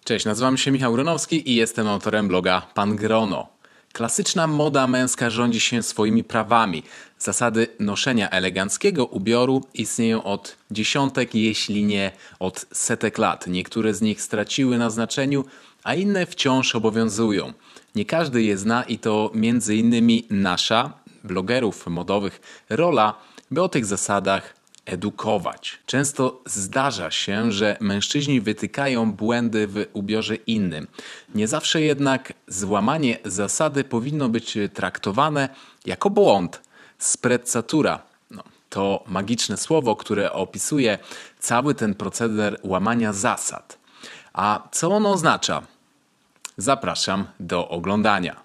Cześć, nazywam się Michał Gronowski i jestem autorem bloga Pan Grono. Klasyczna moda męska rządzi się swoimi prawami. Zasady noszenia eleganckiego ubioru istnieją od dziesiątek, jeśli nie od setek lat. Niektóre z nich straciły na znaczeniu, a inne wciąż obowiązują. Nie każdy je zna i to między innymi nasza, blogerów modowych, rola, by o tych zasadach edukować. Często zdarza się, że mężczyźni wytykają błędy w ubiorze innym. Nie zawsze jednak złamanie zasady powinno być traktowane jako błąd. Sprezzatura to magiczne słowo, które opisuje cały ten proceder łamania zasad. A co ono oznacza? Zapraszam do oglądania.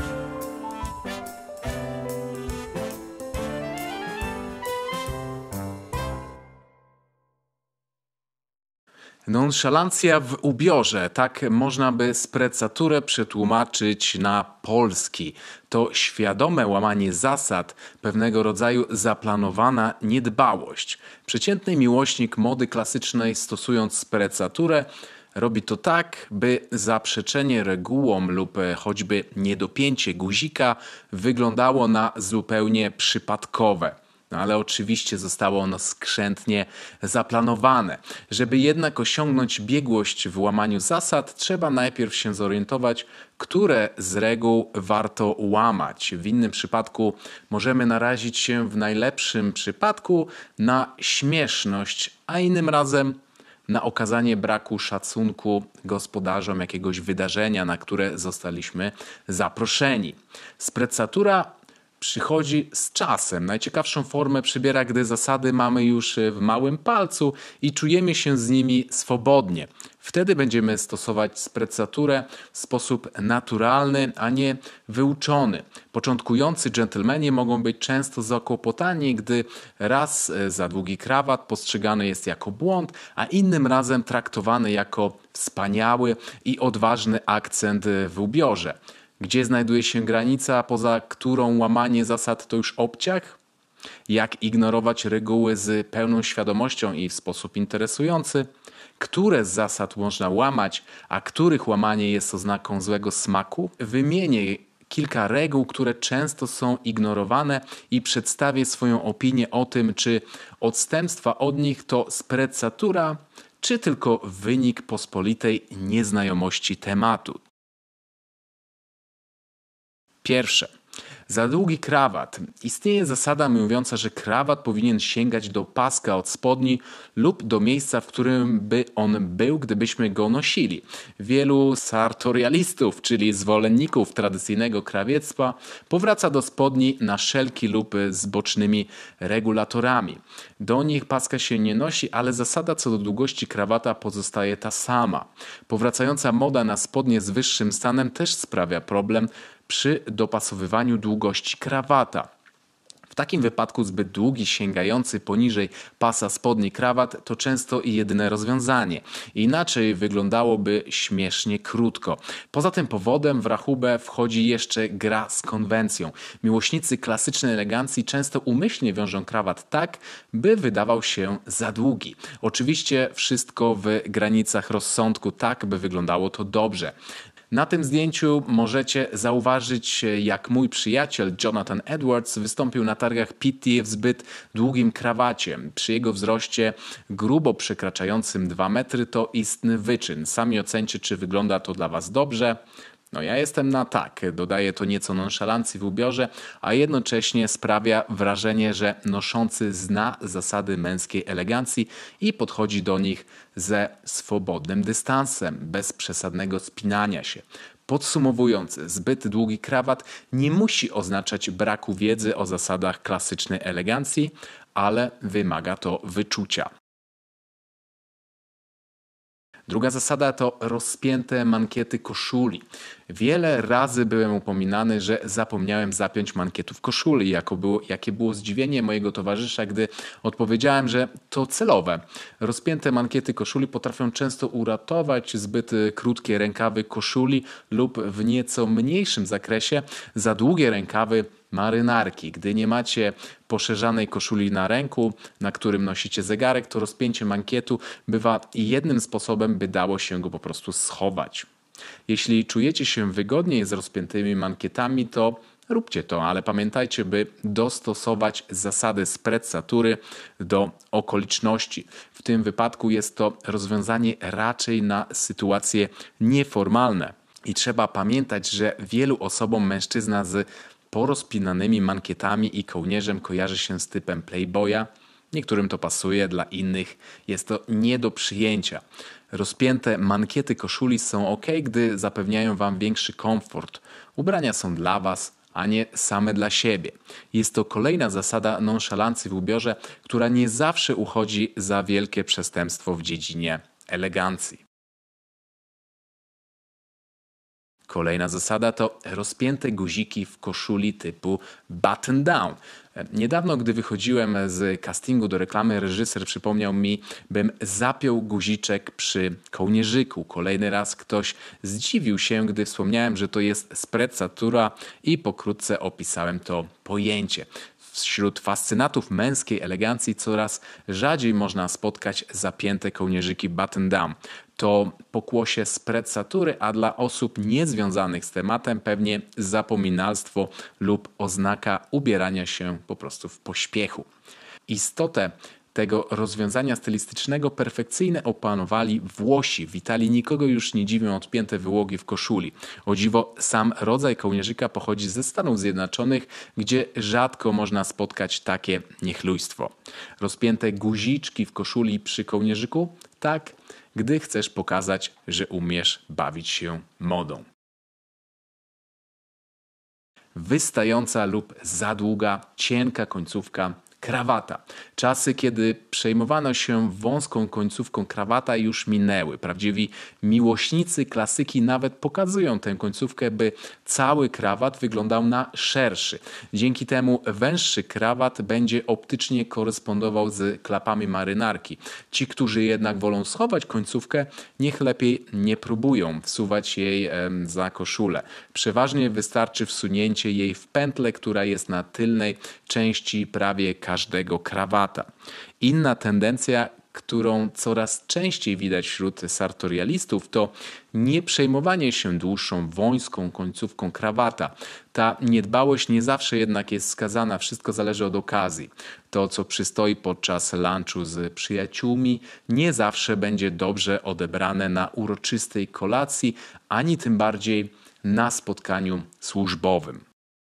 Nonszalancja w ubiorze, tak można by sprezzaturę przetłumaczyć na polski. To świadome łamanie zasad, pewnego rodzaju zaplanowana niedbałość. Przeciętny miłośnik mody klasycznej, stosując sprezzaturę, robi to tak, by zaprzeczenie regułom lub choćby niedopięcie guzika wyglądało na zupełnie przypadkowe. Ale oczywiście zostało ono skrzętnie zaplanowane. Żeby jednak osiągnąć biegłość w łamaniu zasad, trzeba najpierw się zorientować, które z reguł warto łamać. W innym przypadku możemy narazić się w najlepszym przypadku na śmieszność, a innym razem na okazanie braku szacunku gospodarzom jakiegoś wydarzenia, na które zostaliśmy zaproszeni. Sprezzatura przychodzi z czasem. Najciekawszą formę przybiera, gdy zasady mamy już w małym palcu i czujemy się z nimi swobodnie. Wtedy będziemy stosować sprezzaturę w sposób naturalny, a nie wyuczony. Początkujący dżentelmeni mogą być często zakłopotani, gdy raz za długi krawat postrzegany jest jako błąd, a innym razem traktowany jako wspaniały i odważny akcent w ubiorze. Gdzie znajduje się granica, poza którą łamanie zasad to już obciach? Jak ignorować reguły z pełną świadomością i w sposób interesujący? Które z zasad można łamać, a których łamanie jest oznaką złego smaku? Wymienię kilka reguł, które często są ignorowane i przedstawię swoją opinię o tym, czy odstępstwa od nich to sprezzatura, czy tylko wynik pospolitej nieznajomości tematu. Pierwsze. Za długi krawat. Istnieje zasada mówiąca, że krawat powinien sięgać do paska od spodni lub do miejsca, w którym by on był, gdybyśmy go nosili. Wielu sartorialistów, czyli zwolenników tradycyjnego krawiectwa, powraca do spodni na szelki lub z bocznymi regulatorami. Do nich paska się nie nosi, ale zasada co do długości krawata pozostaje ta sama. Powracająca moda na spodnie z wyższym stanem też sprawia problem przy dopasowywaniu długości krawata. W takim wypadku zbyt długi, sięgający poniżej pasa spodni krawat to często jedyne rozwiązanie. Inaczej wyglądałoby śmiesznie krótko. Poza tym powodem w rachubę wchodzi jeszcze gra z konwencją. Miłośnicy klasycznej elegancji często umyślnie wiążą krawat tak, by wydawał się za długi. Oczywiście wszystko w granicach rozsądku, tak by wyglądało to dobrze. Na tym zdjęciu możecie zauważyć, jak mój przyjaciel Jonathan Edwards wystąpił na targach Pitti w zbyt długim krawacie. Przy jego wzroście grubo przekraczającym 2 metry to istny wyczyn. Sami ocencie, czy wygląda to dla Was dobrze. Ja jestem na tak. Dodaje to nieco nonszalancji w ubiorze, a jednocześnie sprawia wrażenie, że noszący zna zasady męskiej elegancji i podchodzi do nich ze swobodnym dystansem, bez przesadnego spinania się. Podsumowując, zbyt długi krawat nie musi oznaczać braku wiedzy o zasadach klasycznej elegancji, ale wymaga to wyczucia. Druga zasada to rozpięte mankiety koszuli. Wiele razy byłem upominany, że zapomniałem zapiąć mankietów koszuli. Jakie było zdziwienie mojego towarzysza, gdy odpowiedziałem, że to celowe. Rozpięte mankiety koszuli potrafią często uratować zbyt krótkie rękawy koszuli lub w nieco mniejszym zakresie za długie rękawy marynarki. Gdy nie macie poszerzanej koszuli na ręku, na którym nosicie zegarek, to rozpięcie mankietu bywa jednym sposobem, by dało się go po prostu schować. Jeśli czujecie się wygodniej z rozpiętymi mankietami, to róbcie to, ale pamiętajcie, by dostosować zasady spreccatury do okoliczności. W tym wypadku jest to rozwiązanie raczej na sytuacje nieformalne. I trzeba pamiętać, że wielu osobom mężczyzna z porozpinanymi mankietami i kołnierzem kojarzy się z typem playboya. Niektórym to pasuje, dla innych jest to nie do przyjęcia. Rozpięte mankiety koszuli są ok, gdy zapewniają Wam większy komfort. Ubrania są dla Was, a nie same dla siebie. Jest to kolejna zasada nonszalancji w ubiorze, która nie zawsze uchodzi za wielkie przestępstwo w dziedzinie elegancji. Kolejna zasada to rozpięte guziki w koszuli typu button down. Niedawno, gdy wychodziłem z castingu do reklamy, reżyser przypomniał mi, bym zapiął guziczek przy kołnierzyku. Kolejny raz ktoś zdziwił się, gdy wspomniałem, że to jest sprezzatura i pokrótce opisałem to pojęcie. Wśród fascynatów męskiej elegancji coraz rzadziej można spotkać zapięte kołnierzyki button down. To pokłosie sprezzatury, a dla osób niezwiązanych z tematem pewnie zapominalstwo lub oznaka ubierania się po prostu w pośpiechu. Istotę tego rozwiązania stylistycznego perfekcyjnie opanowali Włosi. W Italii nikogo już nie dziwią odpięte wyłogi w koszuli. O dziwo, sam rodzaj kołnierzyka pochodzi ze Stanów Zjednoczonych, gdzie rzadko można spotkać takie niechlujstwo. Rozpięte guziczki w koszuli przy kołnierzyku? Tak, gdy chcesz pokazać, że umiesz bawić się modą. Wystająca lub za długa, cienka końcówka krawata. Czasy, kiedy przejmowano się wąską końcówką krawata, już minęły. Prawdziwi miłośnicy klasyki nawet pokazują tę końcówkę, by cały krawat wyglądał na szerszy. Dzięki temu węższy krawat będzie optycznie korespondował z klapami marynarki. Ci, którzy jednak wolą schować końcówkę, niech lepiej nie próbują wsuwać jej za koszulę. Przeważnie wystarczy wsunięcie jej w pętlę, która jest na tylnej części prawie każdego krawata. Inna tendencja, którą coraz częściej widać wśród sartorialistów, to nie przejmowanie się dłuższą, wąską końcówką krawata. Ta niedbałość nie zawsze jednak jest skazana, wszystko zależy od okazji. To, co przystoi podczas lunchu z przyjaciółmi, nie zawsze będzie dobrze odebrane na uroczystej kolacji, ani tym bardziej na spotkaniu służbowym.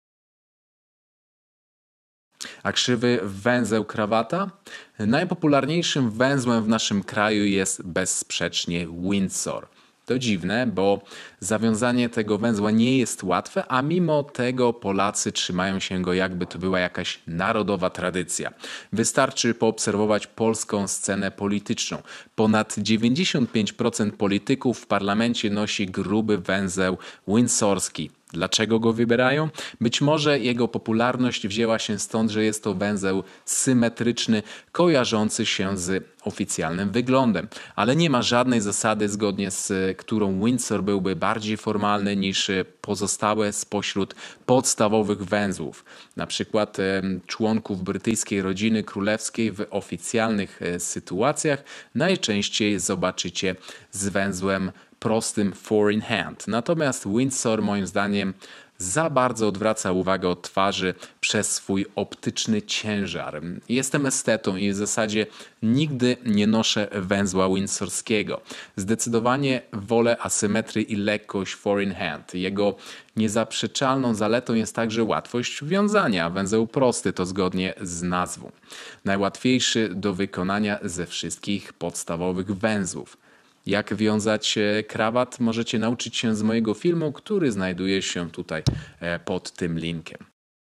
A krzywy węzeł krawata? Najpopularniejszym węzłem w naszym kraju jest bezsprzecznie Windsor. To dziwne, bo zawiązanie tego węzła nie jest łatwe, a mimo tego Polacy trzymają się go, jakby to była jakaś narodowa tradycja. Wystarczy poobserwować polską scenę polityczną. Ponad 95% polityków w parlamencie nosi gruby węzeł windsorski. Dlaczego go wybierają? Być może jego popularność wzięła się stąd, że jest to węzeł symetryczny, kojarzący się z oficjalnym wyglądem. Ale nie ma żadnej zasady, zgodnie z którą Windsor byłby bardziej formalny niż pozostałe spośród podstawowych węzłów. Na przykład członków brytyjskiej rodziny królewskiej w oficjalnych sytuacjach najczęściej zobaczycie z węzłem prostym four in hand. Natomiast Windsor moim zdaniem za bardzo odwraca uwagę od twarzy przez swój optyczny ciężar. Jestem estetą i w zasadzie nigdy nie noszę węzła windsorskiego. Zdecydowanie wolę asymetrię i lekkość four in hand. Jego niezaprzeczalną zaletą jest także łatwość wiązania. Węzeł prosty to zgodnie z nazwą. Najłatwiejszy do wykonania ze wszystkich podstawowych węzłów. Jak wiązać krawat, możecie nauczyć się z mojego filmu, który znajduje się tutaj pod tym linkiem.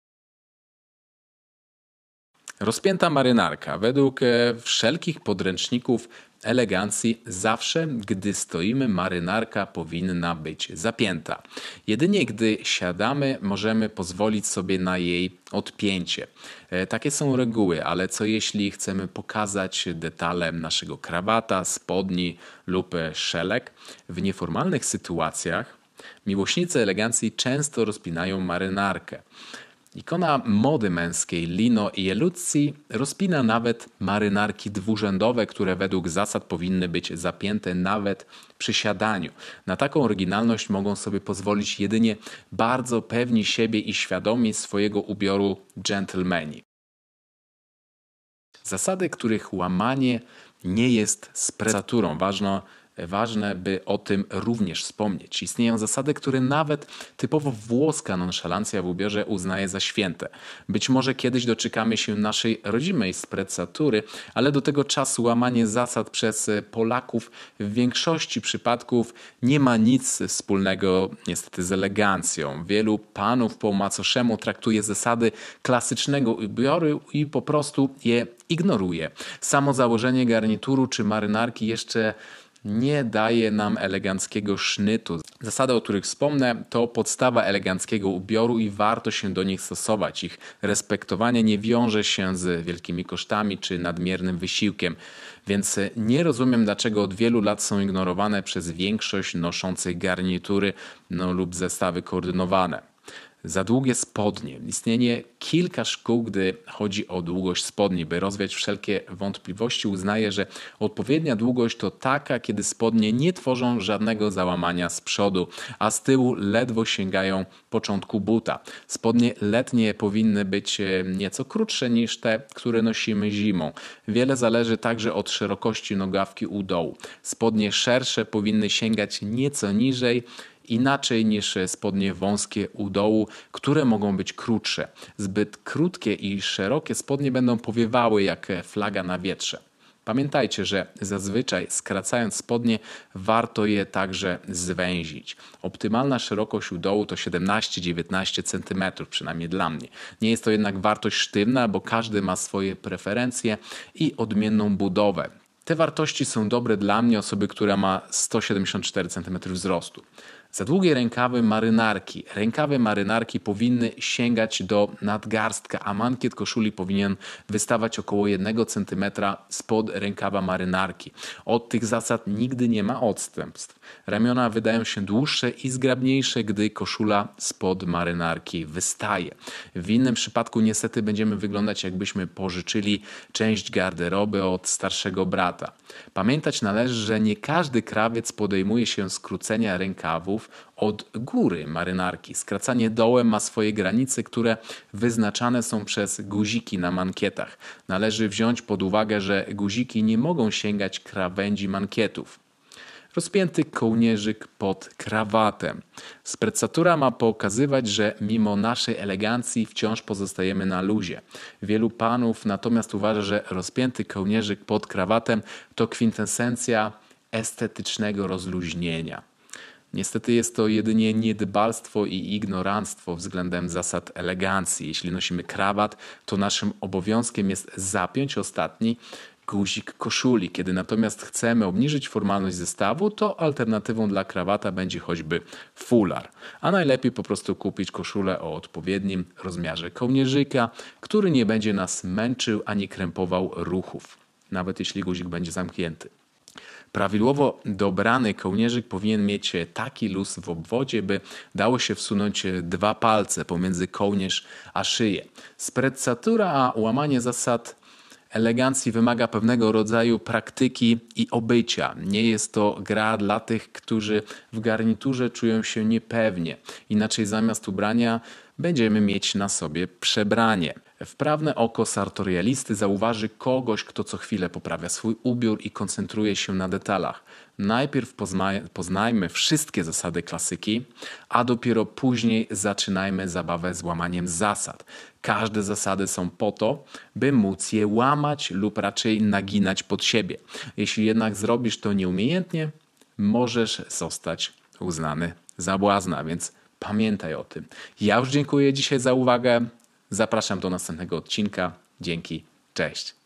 Rozpięta marynarka. Według wszelkich podręczników elegancji zawsze, gdy stoimy, marynarka powinna być zapięta. Jedynie gdy siadamy, możemy pozwolić sobie na jej odpięcie. Takie są reguły, ale co jeśli chcemy pokazać detale naszego krawata, spodni lub szelek? W nieformalnych sytuacjach miłośnicy elegancji często rozpinają marynarkę. Ikona mody męskiej Lino Ieluzzi rozpina nawet marynarki dwurzędowe, które według zasad powinny być zapięte nawet przy siadaniu. Na taką oryginalność mogą sobie pozwolić jedynie bardzo pewni siebie i świadomi swojego ubioru dżentelmeni. Zasady, których łamanie nie jest sprecaturą. Ważne, by o tym również wspomnieć. Istnieją zasady, które nawet typowo włoska nonszalancja w ubiorze uznaje za święte. Być może kiedyś doczekamy się naszej rodzimej sprecatury, ale do tego czasu łamanie zasad przez Polaków w większości przypadków nie ma nic wspólnego niestety z elegancją. Wielu panów po macoszemu traktuje zasady klasycznego ubioru i po prostu je ignoruje. Samo założenie garnituru czy marynarki jeszcze nie daje nam eleganckiego sznytu. Zasady, o których wspomnę, to podstawa eleganckiego ubioru i warto się do nich stosować. Ich respektowanie nie wiąże się z wielkimi kosztami czy nadmiernym wysiłkiem, więc nie rozumiem, dlaczego od wielu lat są ignorowane przez większość noszących garnitury lub zestawy koordynowane. Za długie spodnie. Istnieje kilka szkół, gdy chodzi o długość spodni. By rozwiać wszelkie wątpliwości, uznaję, że odpowiednia długość to taka, kiedy spodnie nie tworzą żadnego załamania z przodu, a z tyłu ledwo sięgają początku buta. Spodnie letnie powinny być nieco krótsze niż te, które nosimy zimą. Wiele zależy także od szerokości nogawki u dołu. Spodnie szersze powinny sięgać nieco niżej, inaczej niż spodnie wąskie u dołu, które mogą być krótsze. Zbyt krótkie i szerokie spodnie będą powiewały jak flaga na wietrze. Pamiętajcie, że zazwyczaj skracając spodnie warto je także zwęzić. Optymalna szerokość u dołu to 17-19 cm, przynajmniej dla mnie. Nie jest to jednak wartość sztywna, bo każdy ma swoje preferencje i odmienną budowę. Te wartości są dobre dla mnie, osoby, która ma 174 cm wzrostu. Za długie rękawy marynarki. Rękawy marynarki powinny sięgać do nadgarstka, a mankiet koszuli powinien wystawać około 1 cm spod rękawa marynarki. Od tych zasad nigdy nie ma odstępstw. Ramiona wydają się dłuższe i zgrabniejsze, gdy koszula spod marynarki wystaje. W innym przypadku niestety będziemy wyglądać, jakbyśmy pożyczyli część garderoby od starszego brata. Pamiętać należy, że nie każdy krawiec podejmuje się skrócenia rękawów od góry marynarki. Skracanie dołem ma swoje granice, które wyznaczane są przez guziki na mankietach. Należy wziąć pod uwagę, że guziki nie mogą sięgać krawędzi mankietów. Rozpięty kołnierzyk pod krawatem. Sprecatura ma pokazywać, że mimo naszej elegancji wciąż pozostajemy na luzie. Wielu panów natomiast uważa, że rozpięty kołnierzyk pod krawatem to kwintesencja estetycznego rozluźnienia. Niestety jest to jedynie niedbalstwo i ignoranstwo względem zasad elegancji. Jeśli nosimy krawat, to naszym obowiązkiem jest zapiąć ostatni guzik koszuli. Kiedy natomiast chcemy obniżyć formalność zestawu, to alternatywą dla krawata będzie choćby fular. A najlepiej po prostu kupić koszulę o odpowiednim rozmiarze kołnierzyka, który nie będzie nas męczył ani krępował ruchów, nawet jeśli guzik będzie zamknięty. Prawidłowo dobrany kołnierzyk powinien mieć taki luz w obwodzie, by dało się wsunąć 2 palce pomiędzy kołnierz a szyję. Sprecatura, a łamanie zasad elegancji wymaga pewnego rodzaju praktyki i obycia. Nie jest to gra dla tych, którzy w garniturze czują się niepewnie. Inaczej zamiast ubrania będziemy mieć na sobie przebranie. Wprawne oko sartorialisty zauważy kogoś, kto co chwilę poprawia swój ubiór i koncentruje się na detalach. Najpierw poznajmy wszystkie zasady klasyki, a dopiero później zaczynajmy zabawę z łamaniem zasad. Każde zasady są po to, by móc je łamać lub raczej naginać pod siebie. Jeśli jednak zrobisz to nieumiejętnie, możesz zostać uznany za błazna, więc pamiętaj o tym. Ja już dziękuję dzisiaj za uwagę. Zapraszam do następnego odcinka. Dzięki. Cześć.